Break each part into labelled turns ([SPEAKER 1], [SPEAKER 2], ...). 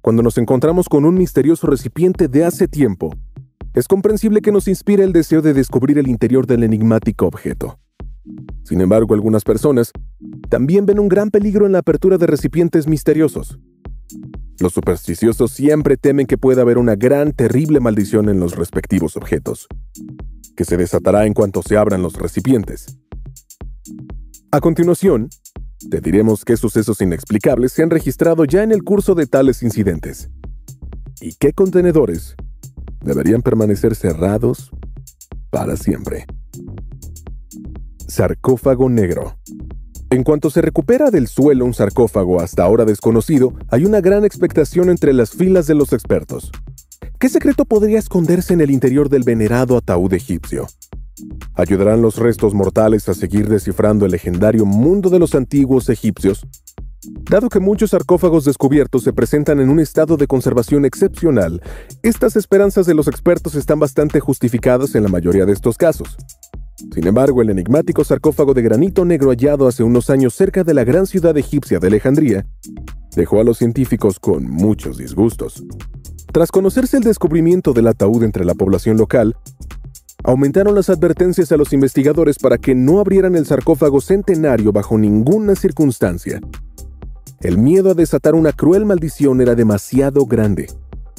[SPEAKER 1] cuando nos encontramos con un misterioso recipiente de hace tiempo, es comprensible que nos inspire el deseo de descubrir el interior del enigmático objeto. Sin embargo, algunas personas también ven un gran peligro en la apertura de recipientes misteriosos. Los supersticiosos siempre temen que pueda haber una gran, terrible maldición en los respectivos objetos, que se desatará en cuanto se abran los recipientes. A continuación, te diremos qué sucesos inexplicables se han registrado ya en el curso de tales incidentes y qué contenedores deberían permanecer cerrados para siempre. Sarcófago negro. En cuanto se recupera del suelo un sarcófago hasta ahora desconocido, hay una gran expectación entre las filas de los expertos. ¿Qué secreto podría esconderse en el interior del venerado ataúd egipcio? ¿Ayudarán los restos mortales a seguir descifrando el legendario mundo de los antiguos egipcios? Dado que muchos sarcófagos descubiertos se presentan en un estado de conservación excepcional, estas esperanzas de los expertos están bastante justificadas en la mayoría de estos casos. Sin embargo, el enigmático sarcófago de granito negro hallado hace unos años cerca de la gran ciudad egipcia de Alejandría dejó a los científicos con muchos disgustos. Tras conocerse el descubrimiento del ataúd entre la población local, aumentaron las advertencias a los investigadores para que no abrieran el sarcófago centenario bajo ninguna circunstancia. El miedo a desatar una cruel maldición era demasiado grande.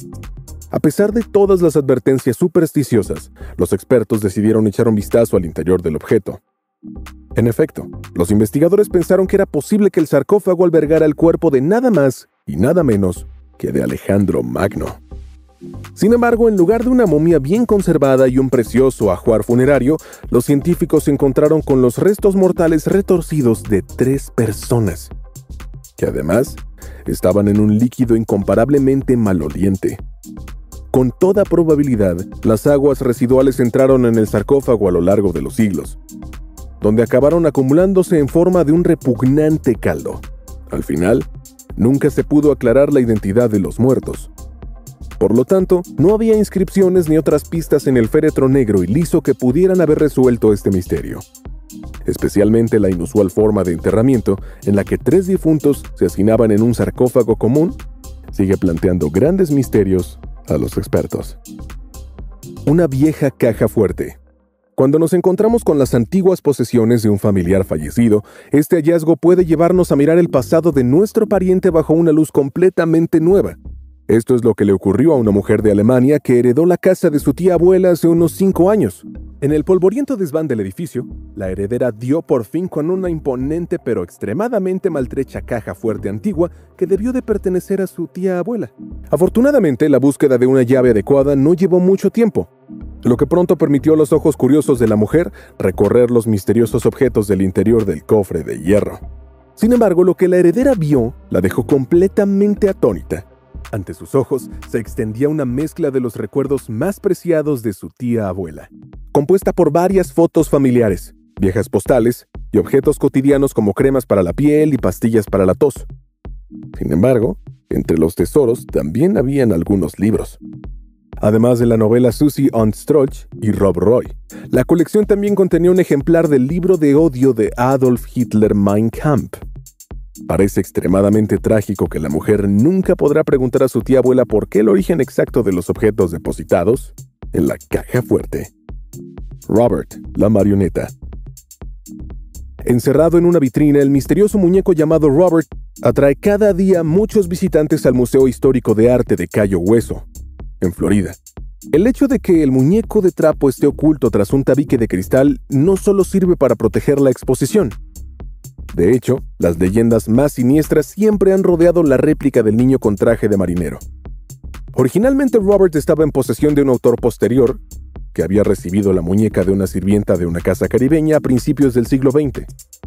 [SPEAKER 1] A pesar de todas las advertencias supersticiosas, los expertos decidieron echar un vistazo al interior del objeto. En efecto, los investigadores pensaron que era posible que el sarcófago albergara el cuerpo de nada más y nada menos que de Alejandro Magno. Sin embargo, en lugar de una momia bien conservada y un precioso ajuar funerario, los científicos se encontraron con los restos mortales retorcidos de 3 personas, que además estaban en un líquido incomparablemente maloliente. Con toda probabilidad, las aguas residuales entraron en el sarcófago a lo largo de los siglos, donde acabaron acumulándose en forma de un repugnante caldo. Al final, nunca se pudo aclarar la identidad de los muertos. Por lo tanto, no había inscripciones ni otras pistas en el féretro negro y liso que pudieran haber resuelto este misterio. Especialmente la inusual forma de enterramiento, en la que 3 difuntos se hacinaban en un sarcófago común, sigue planteando grandes misterios a los expertos. Una vieja caja fuerte. Cuando nos encontramos con las antiguas posesiones de un familiar fallecido, este hallazgo puede llevarnos a mirar el pasado de nuestro pariente bajo una luz completamente nueva. Esto es lo que le ocurrió a una mujer de Alemania que heredó la casa de su tía abuela hace unos 5 años. En el polvoriento desván del edificio, la heredera dio por fin con una imponente pero extremadamente maltrecha caja fuerte antigua que debió de pertenecer a su tía abuela. Afortunadamente, la búsqueda de una llave adecuada no llevó mucho tiempo, lo que pronto permitió a los ojos curiosos de la mujer recorrer los misteriosos objetos del interior del cofre de hierro. Sin embargo, lo que la heredera vio la dejó completamente atónita. Ante sus ojos se extendía una mezcla de los recuerdos más preciados de su tía abuela, compuesta por varias fotos familiares, viejas postales y objetos cotidianos como cremas para la piel y pastillas para la tos. Sin embargo, entre los tesoros también habían algunos libros. Además de la novela Susie und Strolch y Rob Roy, la colección también contenía un ejemplar del libro de odio de Adolf Hitler Mein Kampf. Parece extremadamente trágico que la mujer nunca podrá preguntar a su tía abuela por qué el origen exacto de los objetos depositados en la caja fuerte. Robert, la marioneta. Encerrado en una vitrina, el misterioso muñeco llamado Robert atrae cada día muchos visitantes al Museo Histórico de Arte de Cayo Hueso, en Florida. El hecho de que el muñeco de trapo esté oculto tras un tabique de cristal no solo sirve para proteger la exposición. De hecho, las leyendas más siniestras siempre han rodeado la réplica del niño con traje de marinero. Originalmente, Robert estaba en posesión de un autor posterior, que había recibido la muñeca de una sirvienta de una casa caribeña a principios del siglo XX.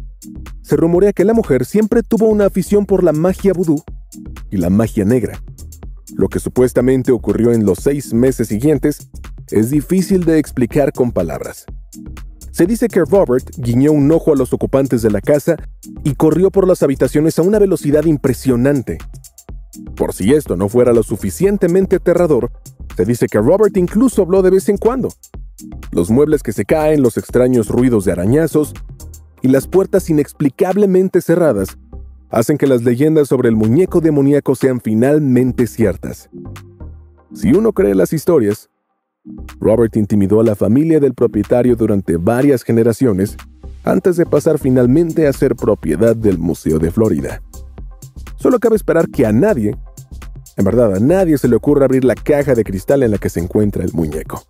[SPEAKER 1] Se rumorea que la mujer siempre tuvo una afición por la magia vudú y la magia negra. Lo que supuestamente ocurrió en los 6 meses siguientes es difícil de explicar con palabras. Se dice que Robert guiñó un ojo a los ocupantes de la casa y corrió por las habitaciones a una velocidad impresionante. Por si esto no fuera lo suficientemente aterrador, se dice que Robert incluso habló de vez en cuando. Los muebles que se caen, los extraños ruidos de arañazos y las puertas inexplicablemente cerradas hacen que las leyendas sobre el muñeco demoníaco sean finalmente ciertas. Si uno cree las historias, Robert intimidó a la familia del propietario durante varias generaciones antes de pasar finalmente a ser propiedad del Museo de Florida. Solo cabe esperar que a nadie se le ocurra abrir la caja de cristal en la que se encuentra el muñeco.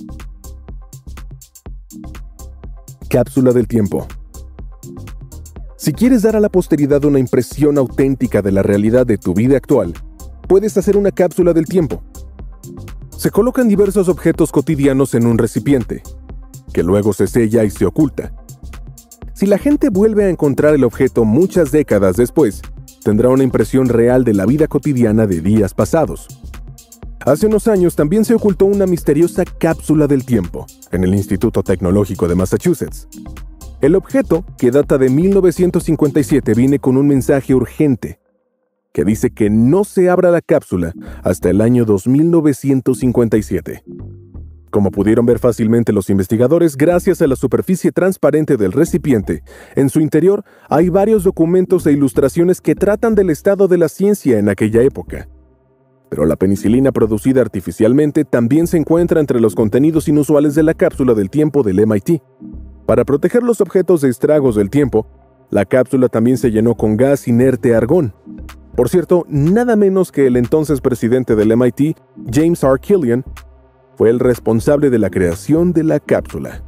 [SPEAKER 1] Cápsula del tiempo. Si quieres dar a la posteridad una impresión auténtica de la realidad de tu vida actual, puedes hacer una cápsula del tiempo. Se colocan diversos objetos cotidianos en un recipiente, que luego se sella y se oculta. Si la gente vuelve a encontrar el objeto muchas décadas después, tendrá una impresión real de la vida cotidiana de días pasados. Hace unos años también se ocultó una misteriosa cápsula del tiempo en el Instituto Tecnológico de Massachusetts. El objeto, que data de 1957, viene con un mensaje urgente que dice que no se abra la cápsula hasta el año 2957. Como pudieron ver fácilmente los investigadores, gracias a la superficie transparente del recipiente, en su interior hay varios documentos e ilustraciones que tratan del estado de la ciencia en aquella época. Pero la penicilina producida artificialmente también se encuentra entre los contenidos inusuales de la cápsula del tiempo del MIT. Para proteger los objetos de estragos del tiempo, la cápsula también se llenó con gas inerte argón. Por cierto, nada menos que el entonces presidente del MIT, James R. Killian, fue el responsable de la creación de la cápsula.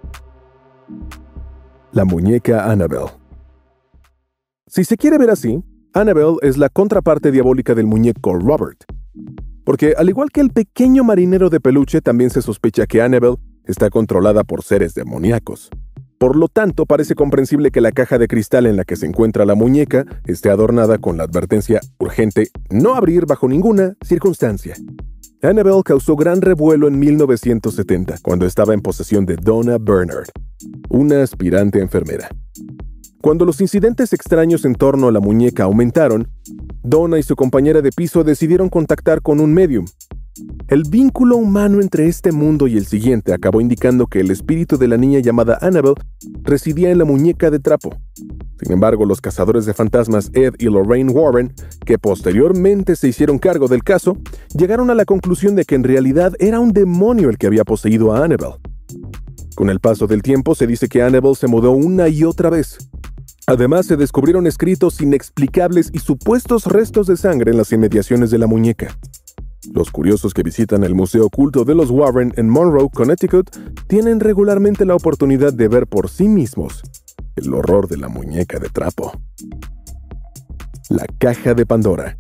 [SPEAKER 1] La muñeca Annabelle. Si se quiere ver así, Annabelle es la contraparte diabólica del muñeco Robert. Porque, al igual que el pequeño marinero de peluche, también se sospecha que Annabelle está controlada por seres demoníacos. Por lo tanto, parece comprensible que la caja de cristal en la que se encuentra la muñeca esté adornada con la advertencia urgente: no abrir bajo ninguna circunstancia. Annabelle causó gran revuelo en 1970, cuando estaba en posesión de Donna Bernard, una aspirante enfermera. Cuando los incidentes extraños en torno a la muñeca aumentaron, Donna y su compañera de piso decidieron contactar con un medium. El vínculo humano entre este mundo y el siguiente acabó indicando que el espíritu de la niña llamada Annabelle residía en la muñeca de trapo. Sin embargo, los cazadores de fantasmas Ed y Lorraine Warren, que posteriormente se hicieron cargo del caso, llegaron a la conclusión de que en realidad era un demonio el que había poseído a Annabelle. Con el paso del tiempo se dice que Annabelle se mudó una y otra vez. Además, se descubrieron escritos inexplicables y supuestos restos de sangre en las inmediaciones de la muñeca. Los curiosos que visitan el Museo Oculto de los Warren en Monroe, Connecticut, tienen regularmente la oportunidad de ver por sí mismos el horror de la muñeca de trapo. La caja de Pandora.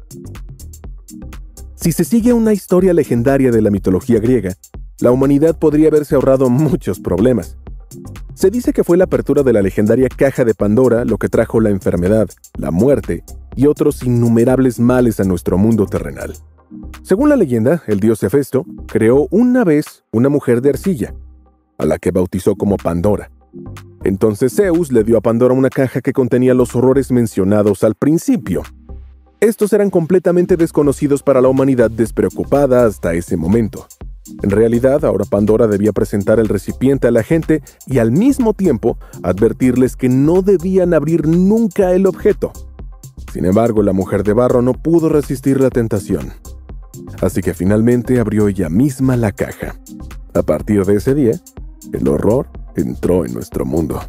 [SPEAKER 1] Si se sigue una historia legendaria de la mitología griega, la humanidad podría haberse ahorrado muchos problemas. Se dice que fue la apertura de la legendaria caja de Pandora lo que trajo la enfermedad, la muerte y otros innumerables males a nuestro mundo terrenal. Según la leyenda, el dios Hefesto creó una vez una mujer de arcilla, a la que bautizó como Pandora. Entonces Zeus le dio a Pandora una caja que contenía los horrores mencionados al principio. Estos eran completamente desconocidos para la humanidad despreocupada hasta ese momento. En realidad, ahora Pandora debía presentar el recipiente a la gente y al mismo tiempo advertirles que no debían abrir nunca el objeto. Sin embargo, la mujer de barro no pudo resistir la tentación. Así que finalmente abrió ella misma la caja. A partir de ese día, el horror entró en nuestro mundo.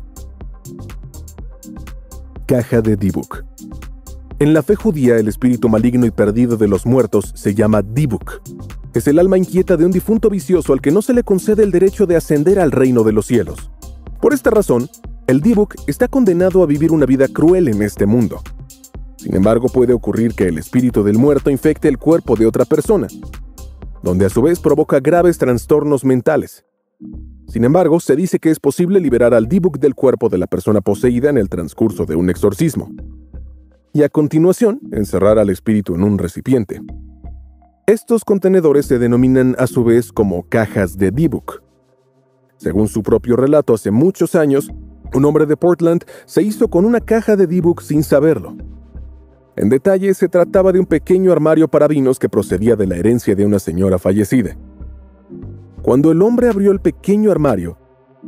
[SPEAKER 1] Caja de Dybbuk. En la fe judía, el espíritu maligno y perdido de los muertos se llama Dybbuk. Es el alma inquieta de un difunto vicioso al que no se le concede el derecho de ascender al reino de los cielos. Por esta razón, el Dybbuk está condenado a vivir una vida cruel en este mundo. Sin embargo, puede ocurrir que el espíritu del muerto infecte el cuerpo de otra persona, donde a su vez provoca graves trastornos mentales. Sin embargo, se dice que es posible liberar al Dybbuk del cuerpo de la persona poseída en el transcurso de un exorcismo, y a continuación, encerrar al espíritu en un recipiente. Estos contenedores se denominan a su vez como cajas de Dybbuk. Según su propio relato, hace muchos años, un hombre de Portland se hizo con una caja de Dybbuk sin saberlo. En detalle, se trataba de un pequeño armario para vinos que procedía de la herencia de una señora fallecida. Cuando el hombre abrió el pequeño armario,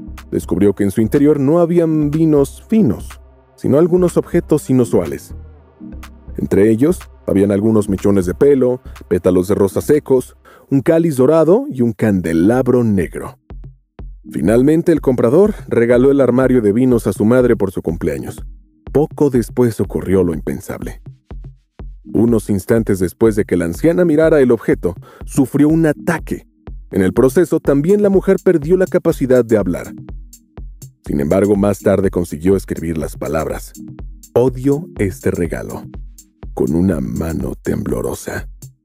[SPEAKER 1] descubrió que en su interior no habían vinos finos, sino algunos objetos inusuales. Entre ellos, habían algunos mechones de pelo, pétalos de rosas secos, un cáliz dorado y un candelabro negro. Finalmente, el comprador regaló el armario de vinos a su madre por su cumpleaños. Poco después ocurrió lo impensable. Unos instantes después de que la anciana mirara el objeto, sufrió un ataque. En el proceso, también la mujer perdió la capacidad de hablar. Sin embargo, más tarde consiguió escribir las palabras: "Odio este regalo", con una mano temblorosa.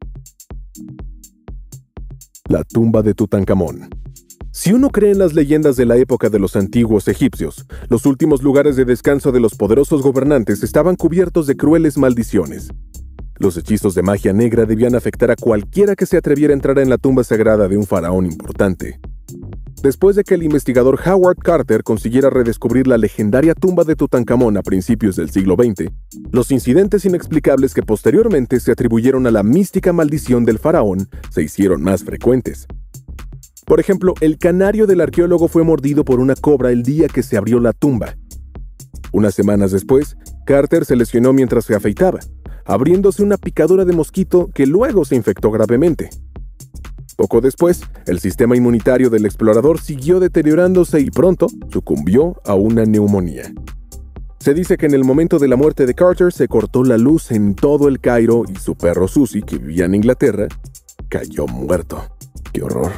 [SPEAKER 1] La tumba de Tutankamón. Si uno cree en las leyendas de la época de los antiguos egipcios, los últimos lugares de descanso de los poderosos gobernantes estaban cubiertos de crueles maldiciones. Los hechizos de magia negra debían afectar a cualquiera que se atreviera a entrar en la tumba sagrada de un faraón importante. Después de que el investigador Howard Carter consiguiera redescubrir la legendaria tumba de Tutankamón a principios del siglo XX, los incidentes inexplicables que posteriormente se atribuyeron a la mística maldición del faraón se hicieron más frecuentes. Por ejemplo, el canario del arqueólogo fue mordido por una cobra el día que se abrió la tumba. Unas semanas después, Carter se lesionó mientras se afeitaba, abriéndose una picadura de mosquito que luego se infectó gravemente. Poco después, el sistema inmunitario del explorador siguió deteriorándose y pronto sucumbió a una neumonía. Se dice que en el momento de la muerte de Carter se cortó la luz en todo el Cairo y su perro Susie, que vivía en Inglaterra, cayó muerto. ¡Qué horror!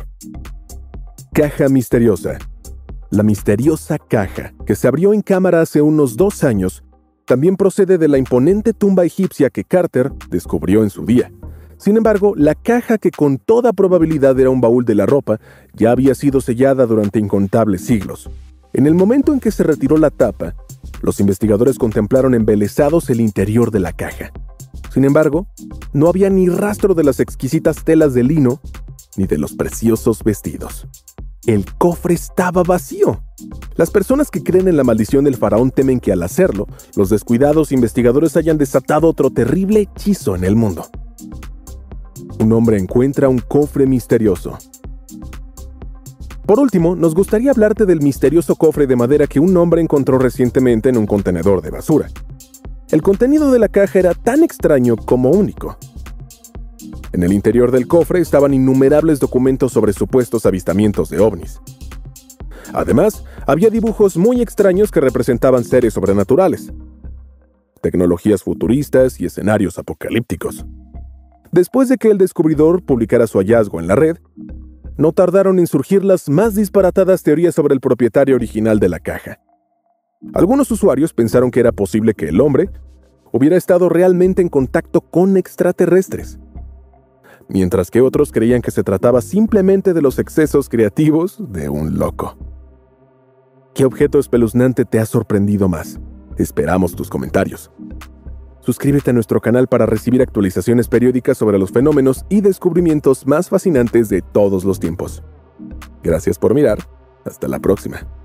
[SPEAKER 1] Caja misteriosa. La misteriosa caja, que se abrió en cámara hace unos 2 años, también procede de la imponente tumba egipcia que Carter descubrió en su día. Sin embargo, la caja, que con toda probabilidad era un baúl de la ropa, ya había sido sellada durante incontables siglos. En el momento en que se retiró la tapa, los investigadores contemplaron embelesados el interior de la caja. Sin embargo, no había ni rastro de las exquisitas telas de lino ni de los preciosos vestidos. El cofre estaba vacío. Las personas que creen en la maldición del faraón temen que al hacerlo, los descuidados investigadores hayan desatado otro terrible hechizo en el mundo. Un hombre encuentra un cofre misterioso. Por último, nos gustaría hablarte del misterioso cofre de madera que un hombre encontró recientemente en un contenedor de basura. El contenido de la caja era tan extraño como único. En el interior del cofre estaban innumerables documentos sobre supuestos avistamientos de ovnis. Además, había dibujos muy extraños que representaban seres sobrenaturales, tecnologías futuristas y escenarios apocalípticos. Después de que el descubridor publicara su hallazgo en la red, no tardaron en surgir las más disparatadas teorías sobre el propietario original de la caja. Algunos usuarios pensaron que era posible que el hombre hubiera estado realmente en contacto con extraterrestres, mientras que otros creían que se trataba simplemente de los excesos creativos de un loco. ¿Qué objeto espeluznante te ha sorprendido más? Esperamos tus comentarios. Suscríbete a nuestro canal para recibir actualizaciones periódicas sobre los fenómenos y descubrimientos más fascinantes de todos los tiempos. Gracias por mirar. Hasta la próxima.